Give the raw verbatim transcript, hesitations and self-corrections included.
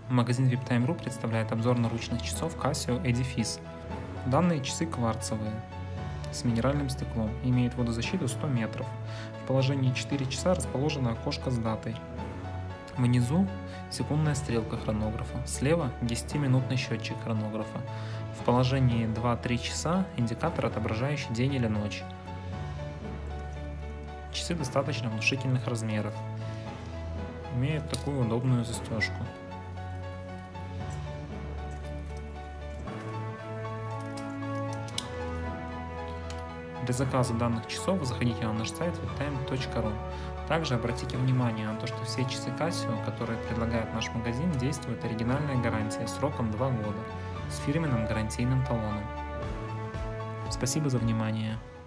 Магазин VIPtime.ru представляет обзор наручных часов Casio Edifice. Данные часы кварцевые, с минеральным стеклом, имеют водозащиту сто метров. В положении четыре часа расположено окошко с датой. Внизу секундная стрелка хронографа, слева десятиминутный счетчик хронографа. В положении два-три часа индикатор, отображающий день или ночь. Часы достаточно внушительных размеров, имеют такую удобную застежку. Для заказа данных часов заходите на наш сайт виптайм точка ру. Также обратите внимание на то, что все часы Casio, которые предлагает наш магазин, действует оригинальная гарантия сроком два года с фирменным гарантийным талоном. Спасибо за внимание.